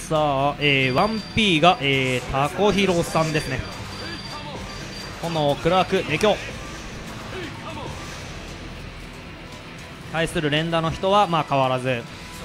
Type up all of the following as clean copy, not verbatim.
さあ、1P が、タコヒロさんですね。炎、クラーク、熱狂。対する連打の人はまあ変わらず。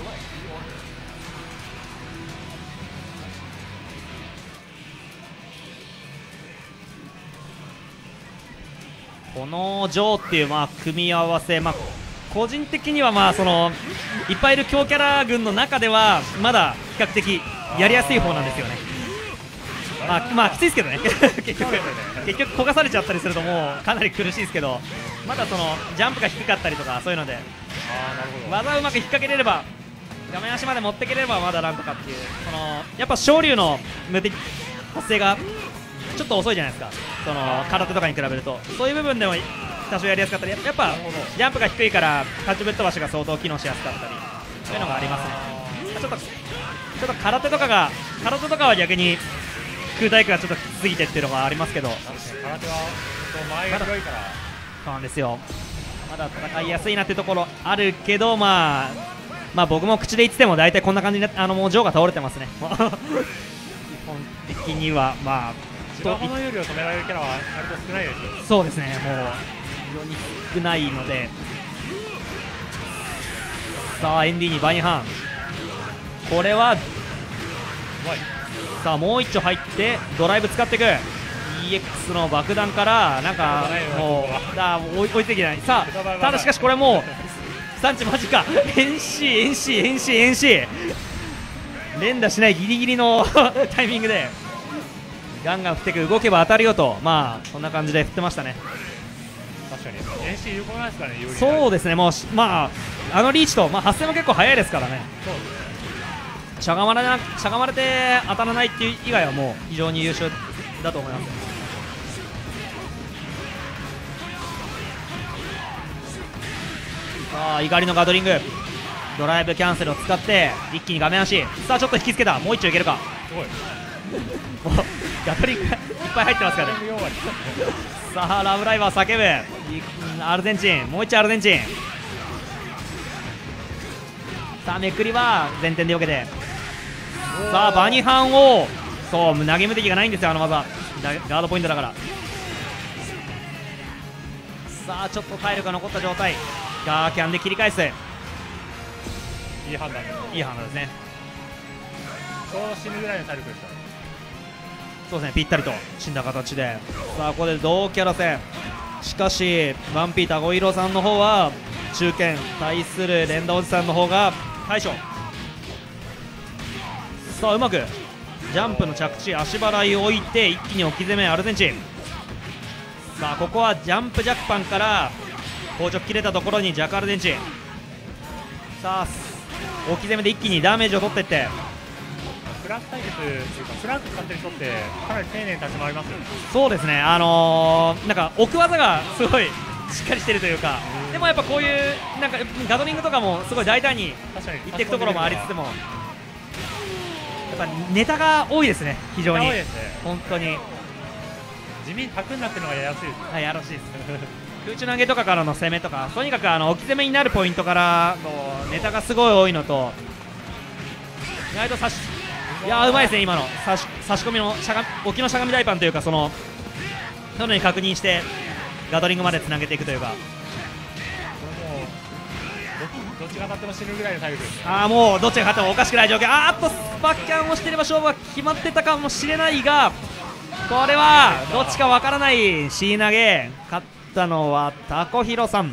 このジョーっていうまあ組み合わせ、まあ、個人的にはまあそのいっぱいいる強キャラ軍の中ではまだ比較的やりやすい方なんですよね。まあきついですけどね結局焦がされちゃったりするともうかなり苦しいですけど、まだそのジャンプが低かったりとかそういうので技をうまく引っ掛けれれば画面足まで持ってければまだなんとかっていう、そのやっぱ昇竜の無敵発生がちょっと遅いじゃないですか、その空手とかに比べると。そういう部分でも多少やりやすかったり、やっぱジャンプが低いからタッチぶっ飛ばしが相当機能しやすかったり、そういうのがありますね。ちょっと空手とかは逆に空対空がちょっときつすぎてっていうのがありますけど、 空手は前が広いから。 そうなんですよ、まだ戦いやすいなっていうところあるけど、まあ僕も口で言ってても大体こんな感じでもうジョーが倒れてますね基本的にはまあ白羽の有利を止められるキャラは割と少ないですよ。 そうですね、もう非常に少ないので。さあエンディにバインハン、これはさあもう一丁入ってドライブ使っていく EX の爆弾からなんかもう追いついていけない。さあただしかしこれもう産地マジか遠視連打しないギリギリのタイミングでガンガン振っていく、動けば当たるよと、まあそんな感じで振ってましたね。 確かに遠視有効なんですかね。 そうですね、もうまあリーチと、まあ、発生も結構早いですからね。しゃがまれて当たらないっていう以外はもう非常に優秀だと思います。さあ怒りのガトリング、ドライブキャンセルを使って一気に画面足、さあちょっと引きつけた、もう一丁いけるか。 すごいもうガトリングがいっぱい入ってますからねさあラブライバー叫ぶアルゼンチン、もう一丁アルゼンチン。さあめくりは前転で避けて、さあバニハンをそう投げ無敵がないんですよ、あの技ガードポイントだから。さあちょっと体力が残った状態、ガーキャンで切り返す、いい判断ですね。 ちょうど死ぬぐらいの体力でした。 そうですね、ぴったりと死んだ形で。さあここで同キャラ戦、しかし 1P タゴイロさんの方は中堅対する連打おじさんの方が大将。さあうまくジャンプの着地足払いを置いて一気に置き攻めアルゼンチン。さあここはジャンプジャックパンから硬直切れたところにジャクアルゼンチン。さあ置き攻めで一気にダメージを取っていって、 フランク対決というかフランク使ってる人ってかなり丁寧に立ち回りますよね。 そうですね、なんか置く技がすごいしっかりしてるというか、でもやっぱこういうなんかガトリングとかもすごい大胆にいっていくところもありつつも、やっぱネタが多いですね、非常に。本当に地味にタクになってるのがやりやすいです。 はい、やらしいです空中投げとかからの攻めとか、とにかく置き攻めになるポイントからのネタがすごい多いのと、意外といやーうまいですね、今の差し込みの置きのしゃがみ大パンというか、そのに確認してガトリングまでつなげていくというか、 これもうどっちが当たっても死ぬぐらいの体力ですね。 もうどっちが勝ってもおかしくない状況。スパッキャンをしていれば勝負は決まってたかもしれないが、これはどっちかわからない。椎投げ、勝ったのはタコヒロさん。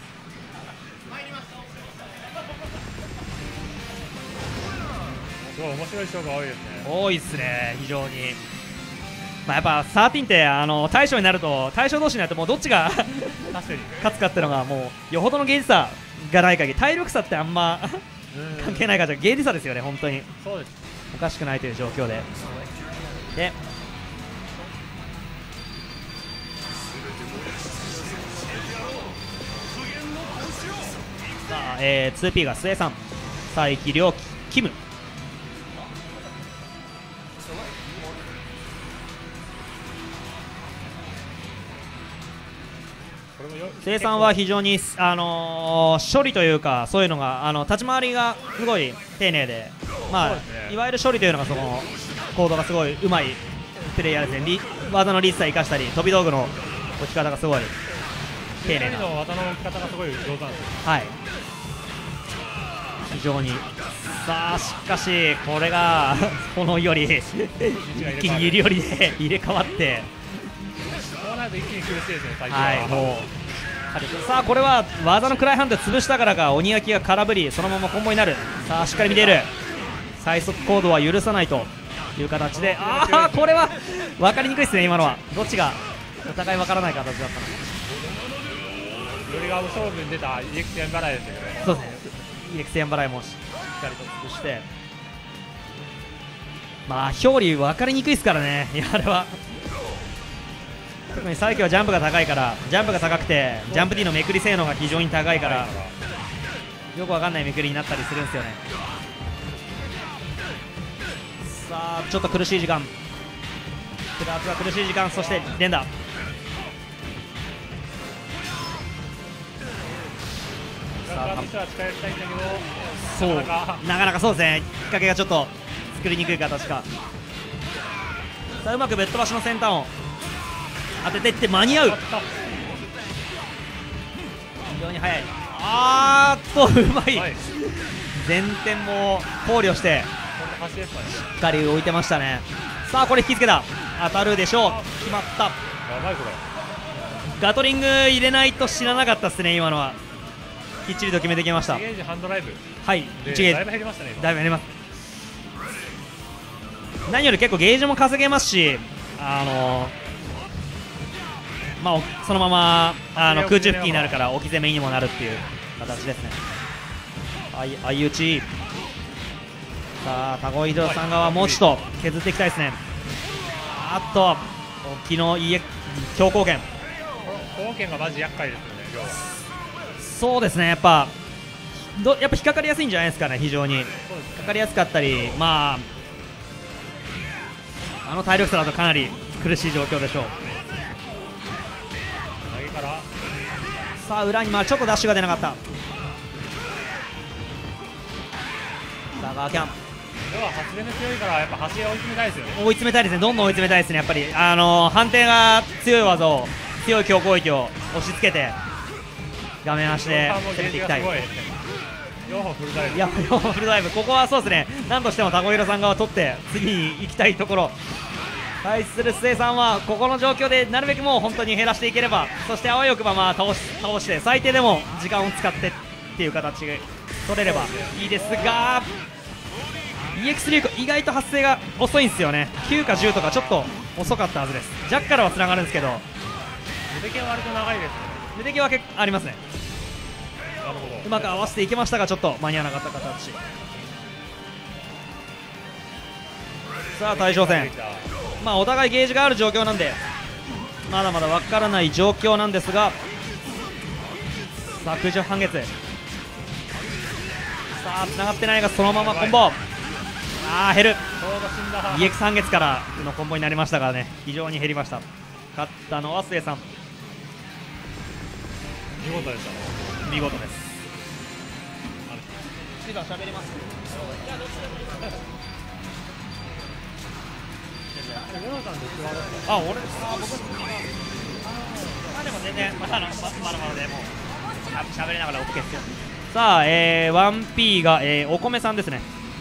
すごい面白い勝負が多いですね。 多いですね、非常に。やっぱ13って大将になると、大将同士になるともうどっちが勝つかっていうのがもうよほどの芸術差がない限り、体力差ってあんま関係ないから、芸術差ですよね、本当に。 そうです。 おかしくないという状況で。でさあ、2P が末さん、佐伯亮キム。生産は非常に、処理というかそういうのが立ち回りがすごい丁寧で、 まあ、 そうですねいわゆる処理というのがそのコードがすごいうまいプレイヤーですね。技のリスさ生かしたり飛び道具の置き方がすごい丁寧な、 の技の置き方がすごい上手なんですよ。 はい、非常に。さあしかしこれがこのより一気に指よりで入れ替わって、 そうなると一気に苦しいですね、最近は。 はいもうさあこれは技のクライハンド潰したからか鬼焼きが空振りそのままコンボになる。さあしっかり見ている。最速コードは許さないという形で、ああこれは分かりにくいですね。今のはどっちがお互い分からない形だったの。 よりが勝負に出た EX 円払いですよね。 そうですね、EX 円払いもしっかりと潰して、まあ表裏分かりにくいですからね。いやあれは特に最近はジャンプが高いから、ジャンプが高くてジャンプ D のめくり性能が非常に高いから、よく分かんないめくりになったりするんですよね。さあちょっと苦しい時間、クラークが苦しい時間、そして連打。 クラスとしては近寄りたいんだけど、 そうなかなかなかなかそうですね、きっかけがちょっと作りにくい形か。さあうまくベッド橋の先端を当てていって間に合う。非常に速い。うまい、 はい、 前転も考慮してこれで橋ですかね。 しっかり置いてましたね。さあこれ引きつけた、当たるでしょう。決まった。 やばいこれ。 ガトリング入れないと死ななかったですね。今のはきっちりと決めてきました。 1ゲージハンドライブはいで 1ゲージだいぶ減りましたね今。 だいぶやります。何より結構ゲージも稼げますし、まあ、そのまま空中付近になるから置き攻めにもなるっていう形ですね。相打ち。さあタゴイドさん側もうちょっと削っていきたいですね。昨日強貢献。 貢献がマジ厄介ですよね、要は。 そうですね、やっぱ引っかかりやすいんじゃないですかね。非常に引っかかりやすかったり、まあ体力差だとかなり苦しい状況でしょう。 投げからさあ裏にちょっとダッシュが出なかった。さあガーキャン要は発電の強いからやっぱ橋へ追い詰めたいですよね。 追い詰めたいですね。どんどん追い詰めたいですね。やっぱり判定が強い技を強い強攻撃を押し付けて画面足で攻めていきたい。 4本フルダイブ。 いや4本フルダイブ、ここはそうですね、なんとしてもタコヒロさん側を取って次に行きたいところ。対する末さんはここの状況でなるべくもう本当に減らしていければ、そしてあわよくば倒して最低でも時間を使ってっていう形が取れればいいですが、 EX リューク意外と発生が遅いんですよね。9か10とかちょっと遅かったはずです。ジャッカルはつながるんですけど、 腕剣は割と長いですね。 腕毛は結構ありますね。 なるほど。 うまく合わせていけましたがちょっと間に合わなかった形。さあ対象戦、お互いゲージがある状況なんでまだまだ分からない状況なんですが、さあ空中半月、さあ繋がってないがそのままコンボ、減る。 EX 半月からのコンボになりましたからね、非常に減りました。勝ったのは末さん、 見事でしたね。 見事です。次は喋ります。僕でも全然まだまだでも喋りながら OK ですよ。さあ、1P が、お米さんですね。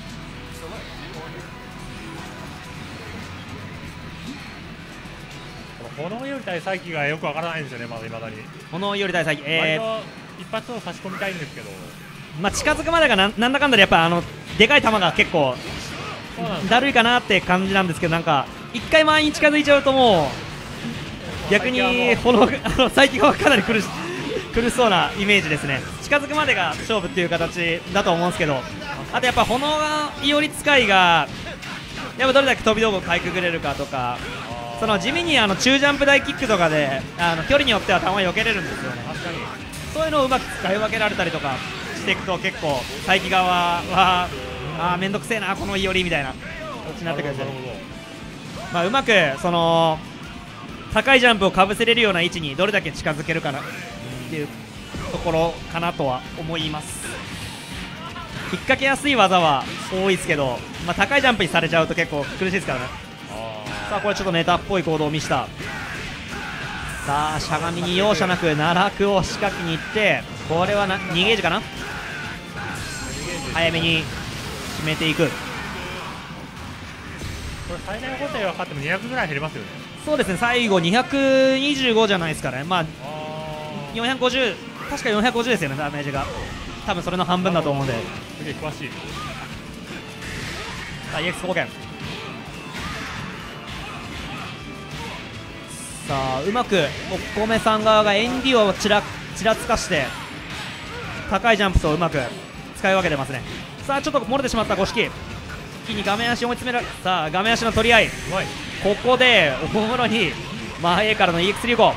炎より対再起がよくわからないんですよね、まだ未だに。 炎より大祭、 割と一発を差し込みたいんですけど、 近づくまでがなんだかんだでやっぱでかい球が結構そうなんです。 だるいかなって感じなんですけど、なんか一回前に近づいちゃうともう逆に最近はかなり苦しそうなイメージですね。近づくまでが勝負っていう形だと思うんですけど、あとやっぱ炎がより使いがやっぱどれだけ飛び道具をかいくぐれるかとか、その地味に中ジャンプ台キックとかで距離によっては球避けれるんですよね。 確かに。 そういうのをうまく使い分けられたりとかしていくと結構大気側は面倒くせえなこのいおりみたいな形になってくるんですよね。うまくその高いジャンプをかぶせれるような位置にどれだけ近づけるかなっていうところかなとは思います。 引っ掛けやすい技は多いですけど、まあ、高いジャンプにされちゃうと結構苦しいですからね。さあこれちょっとネタっぽい行動を見せた。さあしゃがみに容赦なく奈落を仕掛けにいって、これは2ゲージかな、早めに決めていく。 これ最大の固定がかかっても200ぐらい減りますよね。 そうですね、最後225じゃないですかね。まあ450、確か450ですよね、ダメージが。多分それの半分だと思うんで。 すげえ詳しい。 さあ EX 貢献。さあうまくお米さん側がエンディをちらつかして高いジャンプとうまく使い分けてますね。さあちょっと漏れてしまった五色、一気に画面足を追い詰められ、さあ画面足の取り合い、ここでおもろに前からの EX 流行、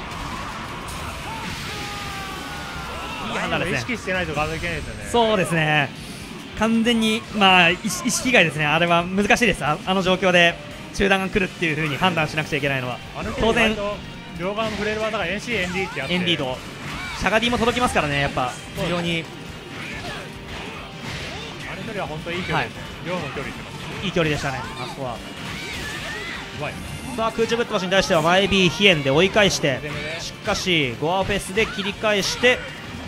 いい判断ですね。 意識してないとガードいけないですよね。 そうですね、完全にまあ意識外ですね。あれは難しいです。あの状況で中断が来るっていう風に判断しなくちゃいけないのは当然。 両側の触れる技が NC、ND ってやって、 ND とシャガディも届きますからね、やっぱ非常にあの距離は本当にいい距離ですね、両の距離ってます。 いい距離でしたね、あそこは。 うまい。 さあ空中ぶっ飛ばしに対しては前 B 飛燕で追い返して、しかしゴアフェスで切り返して、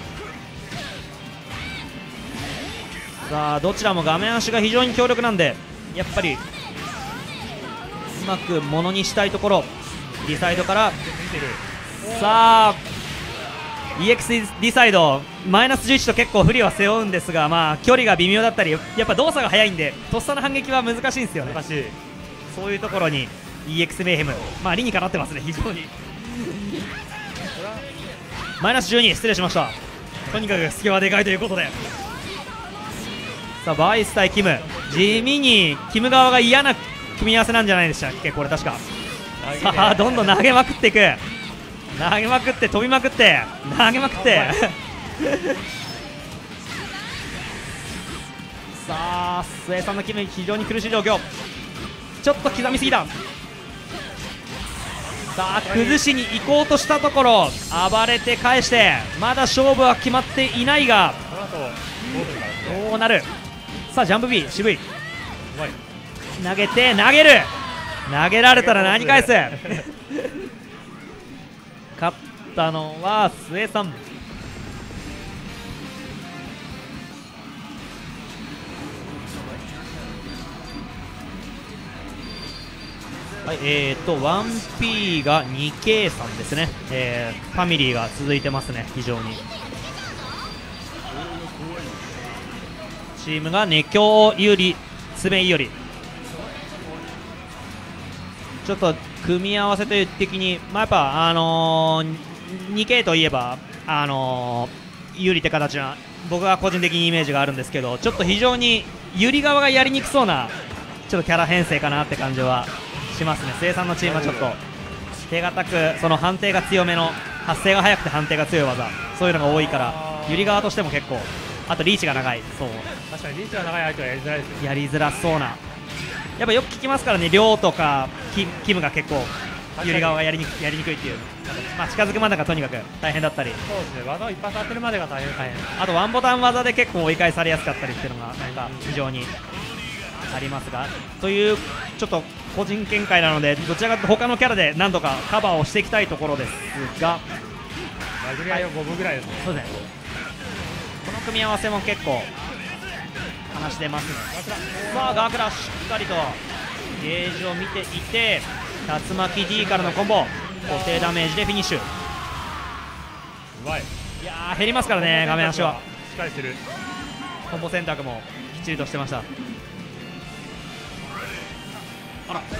さあどちらも画面足が非常に強力なんで、やっぱりうまくものにしたいところ。ディサイドからさあ EX ディサイドマイナス11と結構不利は背負うんですが、まあ距離が微妙だったり、やっぱ動作が速いんでとっさの反撃は難しいんですよね。 難しい。 そういうところに EX メイヘム、まあ理にかなってますね、非常に。マイナス12、失礼しました。とにかく隙はでかいということで、さあバイス対キム、地味にキム側が嫌な組み合わせなんじゃないでしたっけ、これ確か。さあどんどん投げまくっていく、投げまくって飛びまくって投げまくってさあ末さんのキム非常に苦しい状況、ちょっと刻みすぎだ。さあ崩しに行こうとしたところ暴れて返して、まだ勝負は決まっていないがどうなる。さあジャンプ B 渋い、投げて投げる、投げられたら何返す勝ったのは末さん。はい、1P が 2K さんですね、ファミリーが続いてますね、非常に。チームが熱狂有利、爪有利。ちょっと組み合わせという的に、まあ、やっぱ、2K といえば、有利って形は僕は個人的にイメージがあるんですけど、ちょっと非常に有利側がやりにくそうなちょっとキャラ編成かなって感じはしますね。末さんのチームはちょっと手堅く、その判定が強めの、発生が早くて判定が強い技、そういうのが多いから、有利側としても結構、あとリーチが長い、そう確かにリーチが長い相手はやりづらいですよ。 やりづらそうな、やっぱよく聞きますからね、亮とかキムが結構有利側がやりにくいっていう、まあ、近づくまでがとにかく大変だったり、 そうですね、技を一発当てるまでが大変です、ね、 あとワンボタン技で結構追い返されやすかったりっていうのがなんか非常にありますが、というちょっと個人見解なので、どちらかというと他のキャラで何とかカバーをしていきたいところですが、 殴り合いは5分ぐらいですね。 そうですね、この組み合わせも結構話してますね。さあガークラしっかりとゲージを見ていて、竜巻 D からのコンボ、固定ダメージでフィニッシュ。 うまい。 いやー減りますからね、画面足はしっかりしてる。 コンボ選択もきっちりとしてました。あら、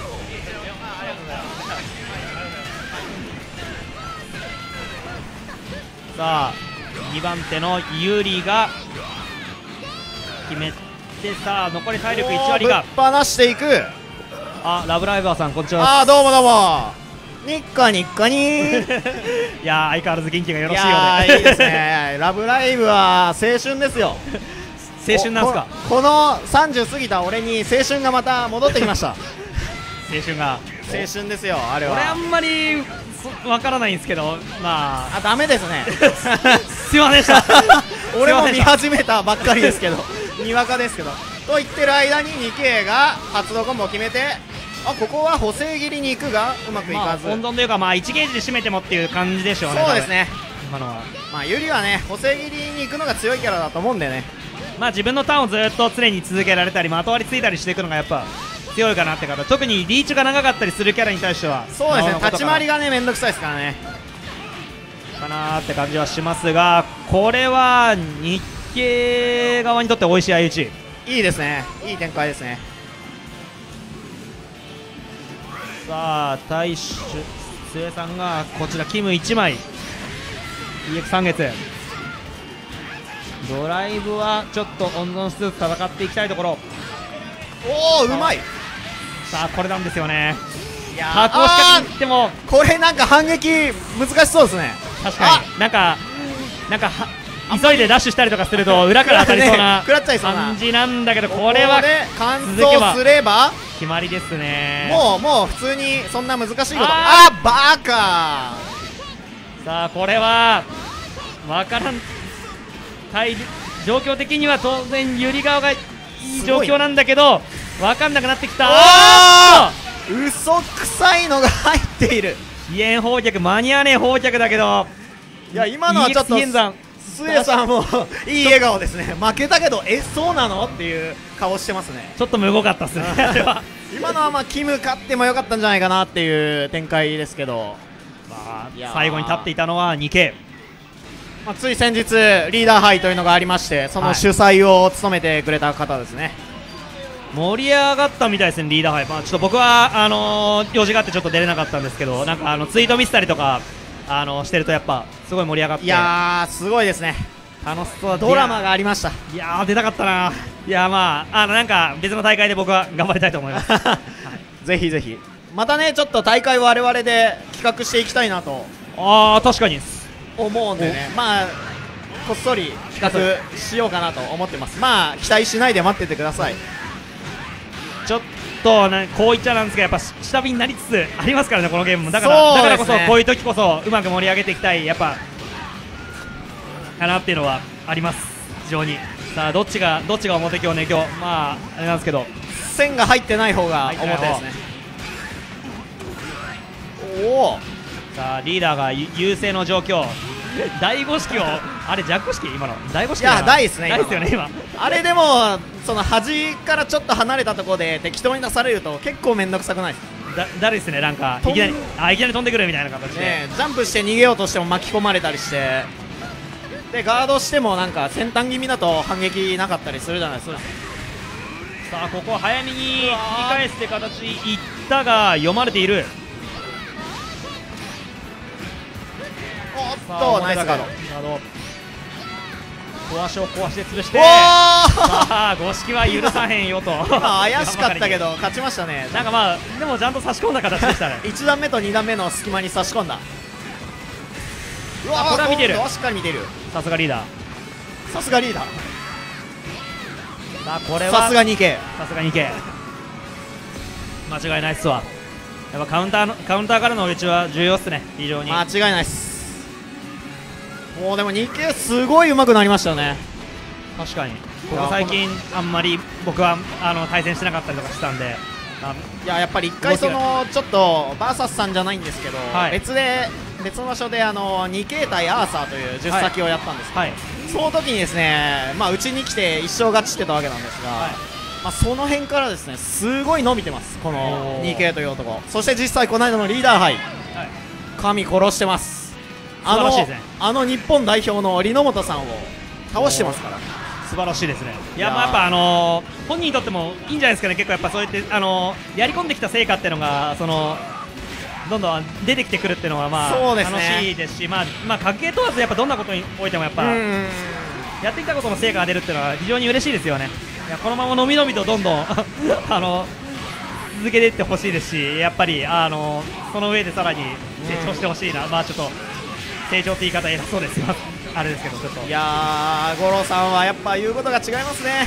さあ2番手のユリが決めて、さあ残り体力1割がぶっ放していく。 あ、ラブライバーさんこんにちは。 あーどうもどうも。ニッカニッカニーいやー相変わらず元気がよろしいよいうでいですねラブライブは青春ですよ。 青春なんすか。 この30過ぎた俺に青春がまた戻ってきました。 青春が青春ですよあれは。 俺あんまりわからないんですけど、まあダメですねすいませんでした俺も見始めたばっかりですけどにわかですけど。と言ってる間に 2K が発動コンボを決めて、あ、ここは補正切りに行くがうまくいかず、 温存というか、まあ1ゲージで締めてもっていう感じでしょうね。 そうですね。 今のはまあユリはね補正切りに行くのが強いキャラだと思うんでね。 まあ自分のターンをずっと常に続けられたり、まとわりついたりしていくのがやっぱ強いかなって方、特にリーチが長かったりするキャラに対してはそうですね、 なおのこと立ち回りがねめんどくさいですからね。 かなーって感じはしますが、これは日系側にとって美味しい相打ち。 いいですね、いい展開ですね。 さあ大衆末さんがこちらキム1枚 EX3 月ドライブはちょっと温存しつつ戦っていきたいところ。 おお、うまい。 さあこれなんですよね。 いやー、 箱を仕掛けに行ってもこれなんか反撃難しそうですね。 確かになんか急いでダッシュしたりとかすると裏から当たりそうな食らっちゃいそうな感じなんだけど、これはここで完走すれば決まりですね。 もう普通にそんな難しいこと、 あバカ。 さあこれは分からん、状況的には当然ユリ側がいい状況なんだけど分かんなくなってきた。 嘘くさいのが入っている。 飛燕砲脚間に合わねえ砲脚だけど、 いや今のはちょっと EX 現山スエさんもいい笑顔ですね。負けたけどそうなのっていう顔してますね。 ちょっとむごかったっすねあれは。 今のはまあキム勝ってもよかったんじゃないかなっていう展開ですけど、 まいやーあ最後に立っていたのは 2K。 まあ、つい先日リーダー杯というのがありまして、その主催を務めてくれた方ですね。 盛り上がったみたいですね、リーダー杯。まあ、ちょっと僕は用事があってちょっと出れなかったんですけど、なんかツイート見せたりとかしてるとやっぱすごい盛り上がっていやーすごいですね。 楽しそう。 ドラマがありました。 いやー出たかったな。いやーまあなんか別の大会で僕は頑張りたいと思いますぜひぜひまたねちょっと大会を我々で企画していきたいなとああ確かに思うんでね、まあこっそり企画しようかなと思ってます。まあ期待しないで待っててください。 ちょっとこう言っちゃなんですけど、やっぱ下火になりつつありますからね、このゲームも。だかそうですねらこそこういう時こそうまく盛り上げていきたい、やっぱかなっていうのはあります、非常に。さあどっちが表今日まああれなんですけど、 線が入ってない方が表ですね。おお、 さあリーダーが優勢の状況。第5式をあれジャック式今の第5式いや大ですね。 大ですよね今。 あれでもその端からちょっと離れたところで適当に出されると結構面倒くさくないですか。 だるいですね、なんかいきなり飛んでくるみたいな形で、 ね、ジャンプして逃げようとしても巻き込まれたりして、でガードしてもなんか先端気味だと反撃なかったりするじゃないですか。 さあここ早めに切り返すって形いったが読まれている。 おっさあとナイスガード。 壊しを壊して潰して、 おーさあ五色は許さへんよと怪しかったけど勝ちましたね。 なんかまあでもちゃんと差し込んだ形でしたね 1段目と2段目の隙間に差し込んだ。うわーこれは見てる、 今度はしっかり見てる。 さすがリーダー。 さすがリーダー、 さあこれはさすが 2K。 さすが 2K 間違いないっすわ。やっぱカウンターからの打ちは重要っすね、非常に。 間違いないっす。もうでも 2K すごい上手くなりましたよね。 確かにここ最近あんまり僕は対戦してなかったりとかしたんで、 いややっぱり1回そのちょっとバーサスさんじゃないんですけど、 はい、 別の場所で2K 対アーサーという10先をやったんですけど、 はい、 その時にですね、まあうちに来て一生勝ちしてたわけなんですが、 はい、 まあその辺からですねすごい伸びてますこの 2K という男。そして実際この間のリーダー杯、 はい、 神殺してます。 素晴らしいですね。 日本代表の李本さんを倒してますから素晴らしいですね。いやまあやっぱ本人にとってもいいんじゃないですかね。結構やっぱそうやってやり込んできた成果っていうのがどんどん出てきてくるっていうのはまあそうですね、 楽しいですし、まあ格ゲー問わずやっぱどんなことにおいてもやっぱやってきたことの成果が出るっていうのは非常に嬉しいですよね。いやこのままのびのびとどんどん続けていってほしいですし、やっぱりその上でさらに成長してほしいな。まあちょっと成長って言い方偉そうですよあれですけど、ちょっといやー五郎さんはやっぱ言うことが違いますね。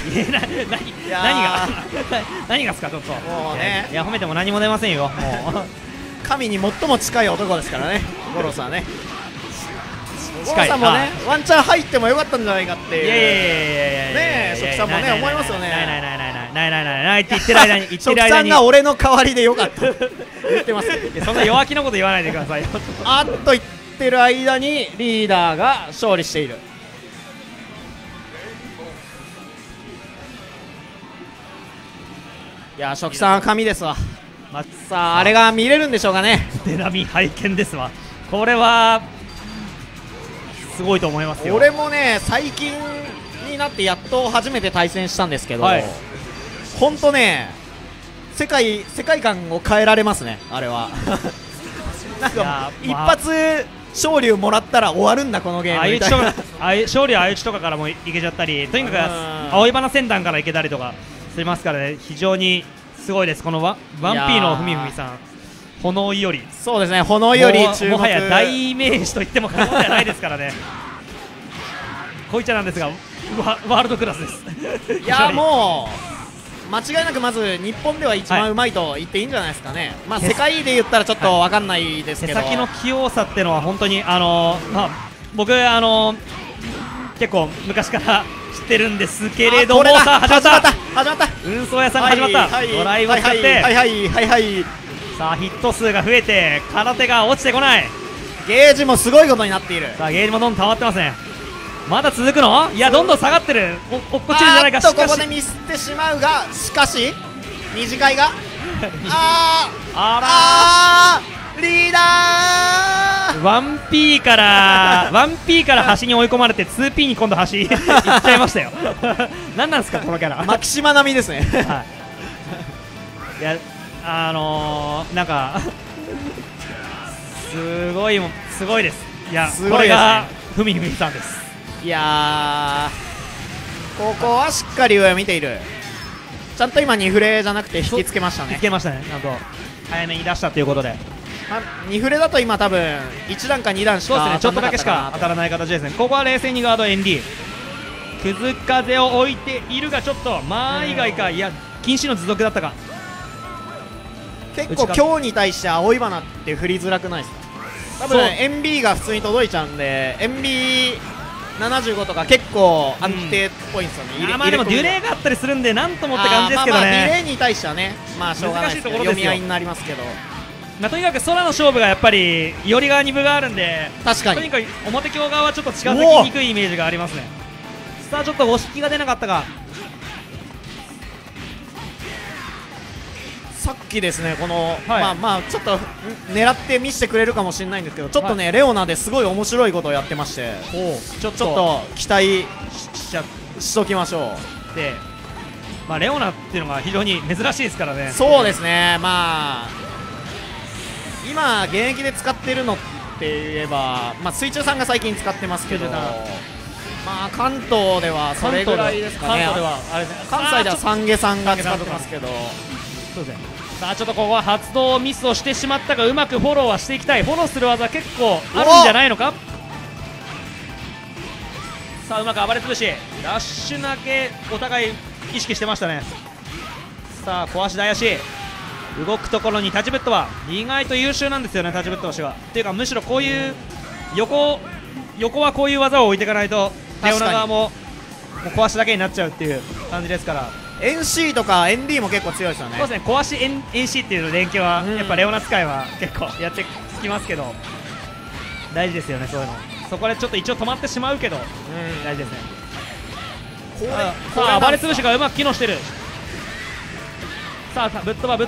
何がですかちょっと。 もうね、 いや褒めても何も出ませんよ。もう神に最も近い男ですからね五郎さんはね。五郎近いさんもねワンチャン入ってもよかったんじゃないかっていういやいやいやいやいやねえ、初期サんもね思いますよね。 ないって言ってる間に食さんが俺の代わりでよかった言ってます。 そんな弱気なこと言わないでくださいよ。 あっと言ってる間にリーダーが勝利している。いや食さんは神ですわ。さああれが見れるんでしょうかね。 手並み拝見ですわ。これはすごいと思いますよ。 俺もね最近になってやっと初めて対戦したんですけど、 はい、 ほんとね世界観を変えられますねあれは。なんか一発勝利をもらったら終わるんだこのゲームみたいな。 勝利は相打ちとかからもいけちゃったり、とにかく青い花戦団からいけたりとかしますからね、非常にすごいです。このワンピーのふみふみさん、炎いより、 そうですね、炎いより注目、 もはや代名詞と言っても過言ではないですからね。こいちゃなんですがワールドクラスです。 いやもう間違いなくまず日本では一番うまいと言っていいんじゃないですかね。まあ世界で言ったらちょっと分かんないですけど、 手先の器用さっていうのは本当に僕結構昔から知ってるんですけれども、さあ始まった運送屋さんが始まった、ドライブを使って、さあヒット数が増えて空手が落ちてこない、 ゲージもすごいことになっている。 さあゲージもどんどん溜まってますね。まだ続くの？いやどんどん下がってる。落っこちるんじゃないか。 ここでミスってしまうが、しかし二次会がリーダー 1P から端に追い込まれて 2P に今度端いっちゃいましたよ。何なんですかこのキャラ。 マキシマ並みですね。 はい、いやなんかすごいです。いやすごいですね、 これがふみふみさんです。 いやーここはしっかり上を見ている。ちゃんと今2フレじゃなくて引きつけましたね。 引きつけましたね。なんと早めに出したということで、 2フレだと今多分1段か2段しか、 そうですね、ちょっとだけしか当たらない形ですね。ここは冷静にガード ND くず風を置いているが、ちょっと間以外か、いや禁止の持続だったか。 結構今日に対して青い花って振りづらくないですか。多分 NB が普通に届いちゃうんで NB75 とか結構安定っぽいんですよね。 まあでもデュレイがあったりするんでなんともって感じですけどね。 デュレイに対してはね、まあしょうがないですけど、読み合いになりますけど、 とにかく空の勝負がやっぱり寄り側に分があるんで、 確かにとにかく表京側はちょっと近づきにくいイメージがありますね。さあちょっと押し引きが出なかったか。 さっきですね、この、ちょっと狙って見せてくれるかもしれないんですけど、ちょっとね、レオナですごい面白いことをやってまして、ちょっと期待しときましょう。 で、レオナっていうのが非常に珍しいですからね。 そうですね、今現役で使ってるのって言えば、水中さんが最近使ってますけど、関東ではそれぐらいですかね。関西では三毛さんが使ってますけど。 そうですね。さあちょっとここは発動ミスをしてしまったが、うまくフォローはしていきたい。フォローする技結構あるんじゃないのか。さあうまく暴れ潰し、ダッシュ投げお互い意識してましたね。さあ小足大足動くところに立ちぶっ飛ば、意外と優秀なんですよね、立ちぶっ飛ばしは。っていうかむしろこういう横はこういう技を置いていかないとレオナ側も小足だけになっちゃうっていう感じですから。 NC とか ND も結構強いですよね。 そうですね、小足 NC っていう連携は、やっぱレオナ使いは結構やってきますけど、大事ですよね、そういうの。そこでちょっと一応止まってしまうけど、大事ですね。さあ暴れ潰しがうまく機能してる。さあぶっ飛ば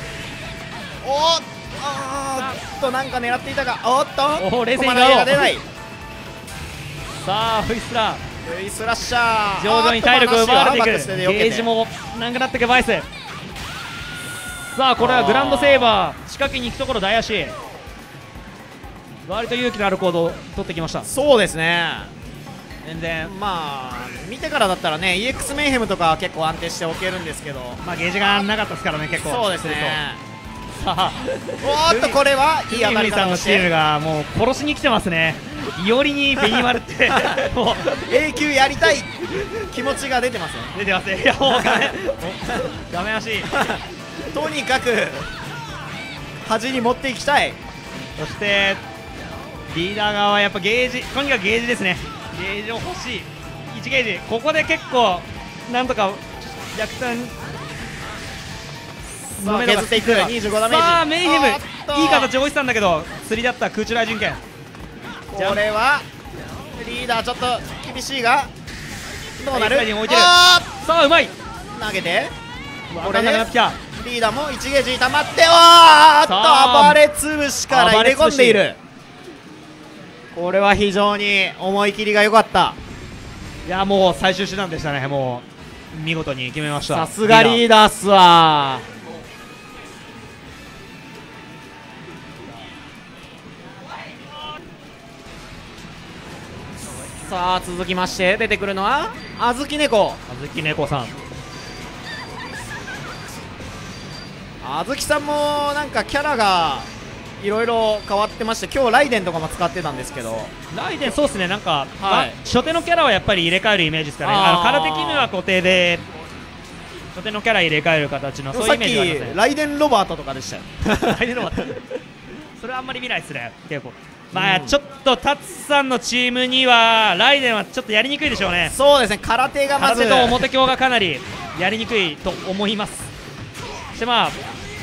なんか狙っていたが、 冷静にガード。 出ない。 さあフイスラッシャー、 徐々に体力を奪われていく。ゲージもなくなっていくバイス。さあこれはグランドセーバー仕掛けに行くところ大足、割と勇気のある行動を取ってきました。 そうですね、 全然見てからだったらね EX メイヘムとか結構安定しておけるんですけど、 ゲージがなかったですからね、結構。 そうですね。 さあこれはいい当たりさんのチームがもう殺しに来てますね。いおりにベニマルってもう永久やりたい気持ちが出てますよね。 出てますね。いやもう画面足とにかく端に持っていきたい。 そしてリーダー側はやっぱゲージ、とにかくゲージですね。ゲージを欲しい。1ゲージここで結構なんとか逆転さあ削っていく25ダメージ。 さあメイヘムおっといい形置いてたんだけど釣りだった空中雷神剣。 これはリーダーちょっと厳しいがどうなる。 はい置いてるあさあうまいー投げてここれでれなくなってきた。 リーダーも1ゲージ溜まっておーっさあと暴れ潰しから入れ込んでいる。これは非常に思い切りが良かった。 いやもう最終手段でしたね。もう見事に決めました。 さすがリーダーっすわ。さあ続きまして出てくるのはあずき猫。 あずき猫さん。 あずきさんもなんかキャラがいろいろ変わってまして、今日ライデンとかも使ってたんですけど、 ライデンそうですね。なんか、 はい初手のキャラはやっぱり入れ替えるイメージですかね。空手キヌは固定で初手のキャラ入れ替える形のそういうイメージがありますね。 ライデンロバートとかでしたよ。 ライデンロバートそれはあんまり見ないですね。結構まあ、ちょっとタツさんのチームにはライデンはちょっとやりにくいでしょうね。 そうですね、空手がまず空手と表強がかなりやりにくいと思います。そしてまあ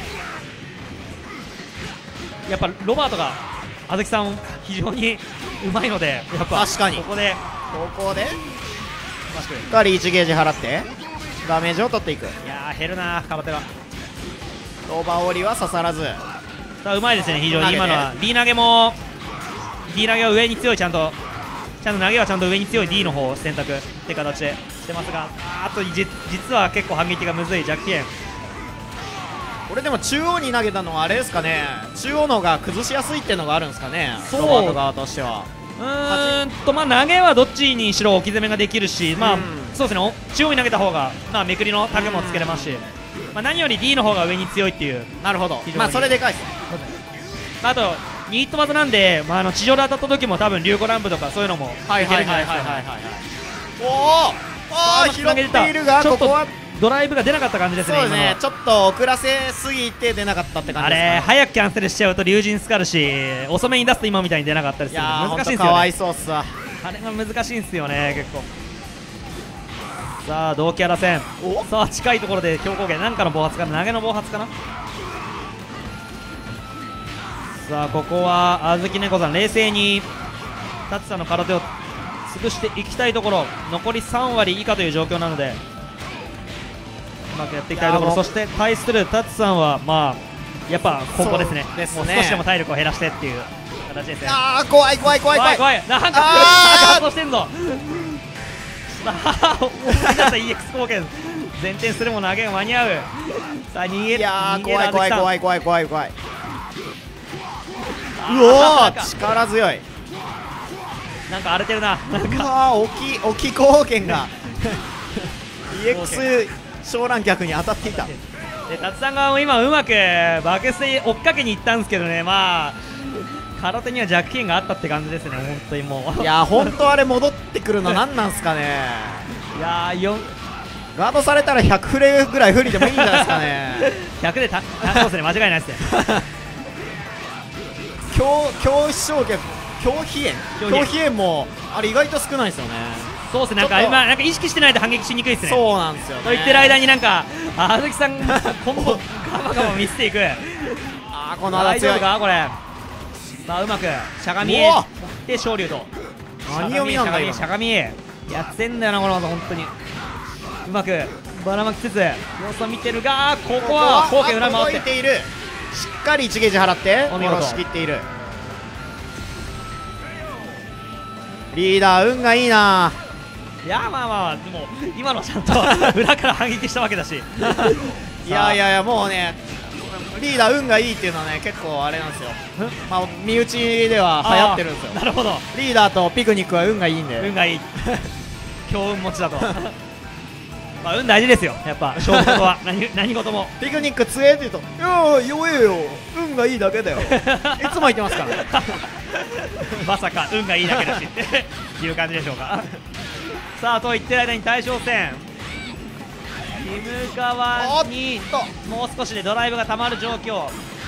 やっぱロバートがあずきさん非常にうまいので、やっぱ確かにここでここでしマシクっかり1ゲージ払ってダメージを取っていく。 いやー減るな空手が。 ローバーオーリーは刺さらず。 さあうまいですね非常に。 投げて今のは D 投げも D 投げは上に強い、ちゃんと投げはちゃんと上に強い D の方を選択って形でしてますが、あと実は結構反撃がむずい弱点。 これでも中央に投げたのはあれですかね、中央の方が崩しやすいっていうのがあるんですかね、 そうロバート側としては。 まあ投げはどっちにしろ置き攻めができるし、まあうんそうですね、中央に投げた方がまあめくりのタグもつけれますし、まあ何より D の方が上に強いっていう。 なるほど非常、にまあそれでかいです。 あとニット技なんで、まあ地上で当たった時も多分竜虎乱舞とかそういうのもいけるんじゃないですかね。 おお拾っているが、 ちょっとここはドライブが出なかった感じですね。 そうです今のは、 ねちょっと遅らせすぎて出なかったって感あじですかね。 れ早くキャンセルしちゃうと竜神スカるし、遅めに出すと今みたいに出なかったりするいやーので難しいんですかわいよね。 そうっすわ。 あれが難しいんですよね結構。さあ同キャラ戦、 おさあ近いところで強攻撃なんかの暴発かな、投げの暴発かな。さあここはあずき猫さん冷静にタツさんの空手を潰していきたいところ、残り3割以下という状況なのでうまくやっていきたいところ。 いやもうそして対するタツさんはまあやっぱここですね。 そうですねもう少しでも体力を減らしてっていう形ですね。 あー怖い怖い怖い怖い。 怖いなんかあー発動してんぞ。さあ皆さん EX 貢献前転するも投げが間に合う。さあ逃げる。 いやー逃げる怖い怖いあずきさん怖い怖い怖い怖い。 あーうおなんかー力強い。 なんか荒れてるな。なんうかわー置き貢献がEX 昇乱客に当たっていた。 でタツさんが今うまくバケスで追っかけに行ったんですけどね、まあ空手には弱点があったって感じですね。本当にもういやー本当あれ戻ってくるのなんなんすかね。 いやーガードされたら100フレぐらい不利でもいいんじゃないですかね。 100でそうですね、間違いないですね。 強消却強飛炎もあれ意外と少ないですよね。 そうですね、なんかちょっと今なんか意識してないと反撃しにくいですね。 そうなんですよね。 と言ってる間になんかあずきさんコンボガバガバ見せていく。 あーこの技強い。 大丈夫かこれ。さあうまくしゃがみへうわで昇竜と何読みなんだ今しゃがみへやってんだよなこの技本当に。うまくばらまきつつ様子を見てるが、ここは後継裏回って届いている。しっかり1ゲージ払ってお見事殺しきっている。リーダー運がいいな。 いやまあまあでも今のちゃんと裏から反撃したわけだしいやいやいやもうねリーダー運がいいっていうのはね結構あれなんですよ。まあ身内では流行ってるんですよ。 なるほど、 リーダーとピクニックは運がいいんで。 運がいい強運持ちだとまあ運大事ですよやっぱ勝負事は何事も。 ピクニック強えって言うと「いやー弱えよ運がいいだけだよ」いつも言ってますからまさか運がいいだけだしっていう感じでしょうか。さあと言ってる間に大将戦キム側にもう少しでドライブがたまる状況。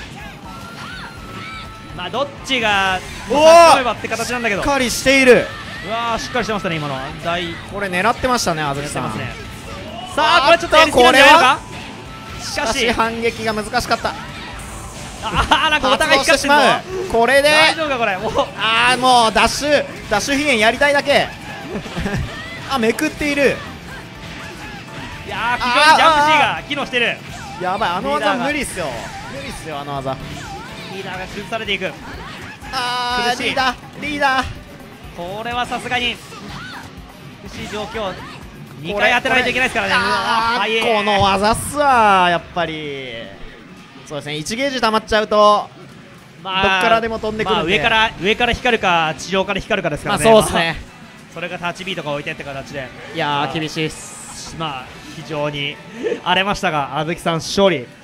まあどっちが例えばって形なんだけど、 しっかりしている。 うわーしっかりしてましたね今のは。 これ狙ってましたねあずきさん。 やってますね。 あこれちょっとやりすぎなんじゃないのか。ししかかしし反撃が難しかった。 なんかお互い光ってるぞ。 これで大丈夫かこれ。もうもうダッシュ飛燕やりたいだけめくっている。 いや非常にジャンプ C が機能してる。 やばい、あの技リーダーが無理っすよ、あの技。 リーダーが崩されていく。苦しいリーダーこれはさすがに苦しい状況。2回当てないといけないですからね。うわ早い。 この技っすわやっぱり。そうですね、1ゲージ溜まっちゃうとどっからでも飛んでくるんで、 上から光るか地上から光るかですからね。 そうですね。 それがタッチビーとか置いてって形で、 いや厳しいっす。 非常に荒れましたが、あずきさん勝利。